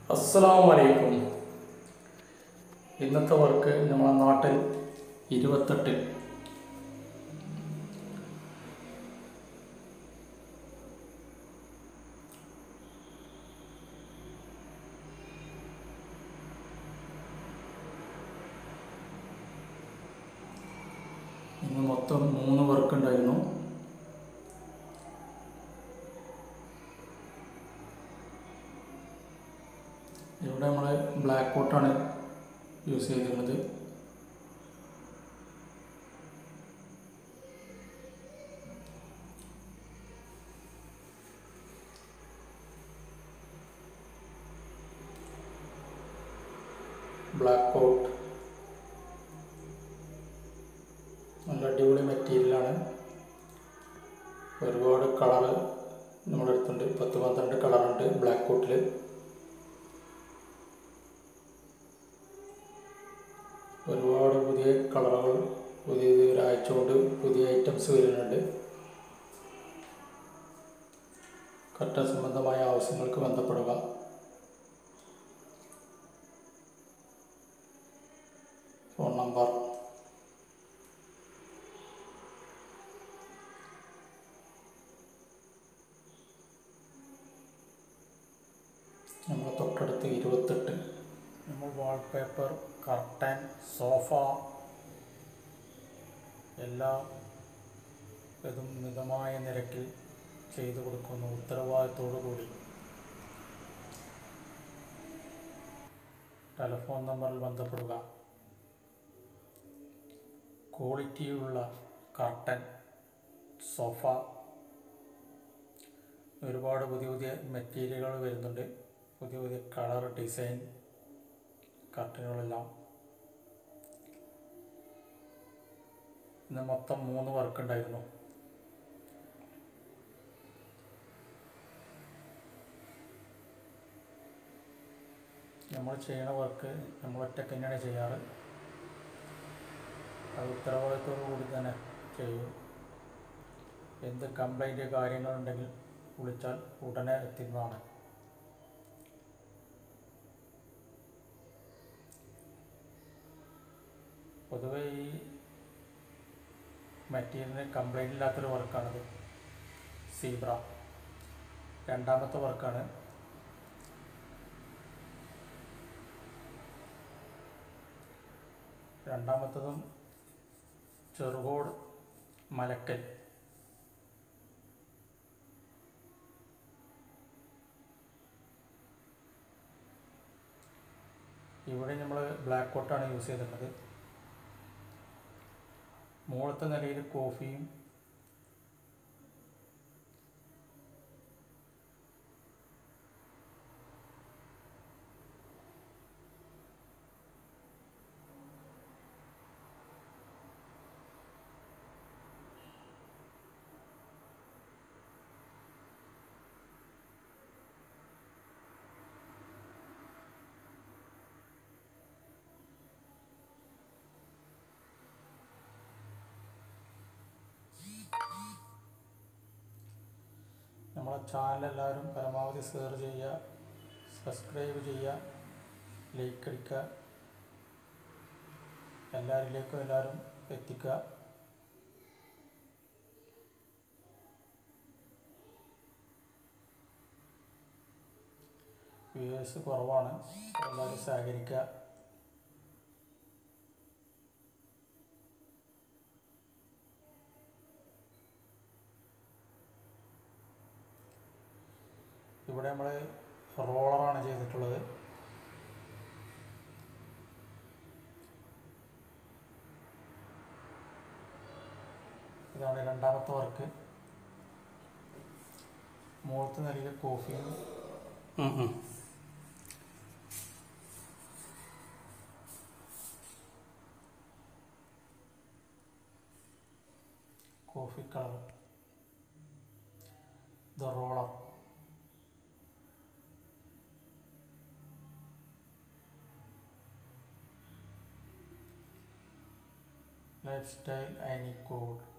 അസ്സലാമു അലൈക്കും. ഇന്നത്തെ വർക്ക് നമ്മളെ നാട്ടിൽ 28 ഇന്ന് മൊത്തം 3 വർക്ക് ഉണ്ടായിരുന്നു. ഇവിടെ നമ്മൾ ബ്ലാക്ക് കോട്ടാണ് യൂസ് ചെയ്തിരുന്നത്. ബ്ലാക്ക് കോട്ട് നല്ല അടിപൊളി മെറ്റീരിയലാണ്. ഒരുപാട് കളറ് നമ്മുടെ അടുത്തുണ്ട്. 10-12 കളറുണ്ട് ബ്ലാക്ക് കോട്ടിൽ. ഒരുപാട് പുതിയ കളറുകൾ പുതിയ ഒരാഴ്ച കൊണ്ട് പുതിയ ഐറ്റംസ് വരുന്നുണ്ട്. കർട്ടൻ സംബന്ധമായ ആവശ്യങ്ങൾക്ക് ബന്ധപ്പെടുക. ഫോൺ നമ്പർ നമ്മൾ തൊട്ടടുത്ത് 28. നമ്മൾ വാൾപേപ്പർ, കർട്ടൻ, സോഫ എല്ലാം ഇതും മിതമായ നിരക്കിൽ ചെയ്തു കൊടുക്കുന്നു. ഉത്തരവാദിത്തോടു കൂടി. ടെലിഫോൺ നമ്പറിൽ ബന്ധപ്പെടുക. ക്വാളിറ്റിയുള്ള കർട്ടൻ, സോഫ, ഒരുപാട് പുതിയ പുതിയ മെറ്റീരിയലുകൾ വരുന്നുണ്ട്. പുതിയ പുതിയ കളർ ഡിസൈൻ കർട്ടനുകളെല്ലാം. ഇന്ന് മൊത്തം 3 വർക്ക് ഉണ്ടായിരുന്നു. നമ്മൾ ചെയ്യുന്ന വർക്ക് നമ്മൾ ഒറ്റയ്ക്ക് തന്നെയാണ് ചെയ്യാറ്. അത് ഉത്തരവാദിത്തോടു കൂടി തന്നെ ചെയ്യും. എന്ത് കംപ്ലൈൻറ്റ് കാര്യങ്ങളുണ്ടെങ്കിൽ വിളിച്ചാൽ ഉടനെ എത്തുന്നതാണ്. പൊതുവെ ഈ മെറ്റീരിയലിന് കംപ്ലൈൻ്റ് ഇല്ലാത്തൊരു വർക്കാണിത്. സീബ്ര രണ്ടാമത്തെ വർക്കാണ്. രണ്ടാമത്തതും ചെറുകോട് മലക്കൽ. ഇവിടെ നമ്മൾ ബ്ലാക്ക് കോട്ടാണ് യൂസ് ചെയ്തിട്ടുള്ളത്. മുകളത്തെ നിലയിൽ കോഫിയും നമ്മളെ ചാനൽ എല്ലാവരും പരമാവധി ഷെയർ ചെയ്യുക, സബ്സ്ക്രൈബ് ചെയ്യുക, ലൈക്ക് അടിക്കുക, എല്ലാവരും എത്തിക്കുക. വ്യൂവേഴ്സ് കുറവാണ്, എല്ലാവരും സഹകരിക്കുക. ഇവിടെ നമ്മൾ റോളറാണ് ചെയ്തിട്ടുള്ളത്. ഇതാണ് രണ്ടാമത്തെ വർക്ക്. മുകളത്തെ നിലയിൽ കോഫിയും coffee colour. The roller. Lifestyle ആനിക്കോഡ്.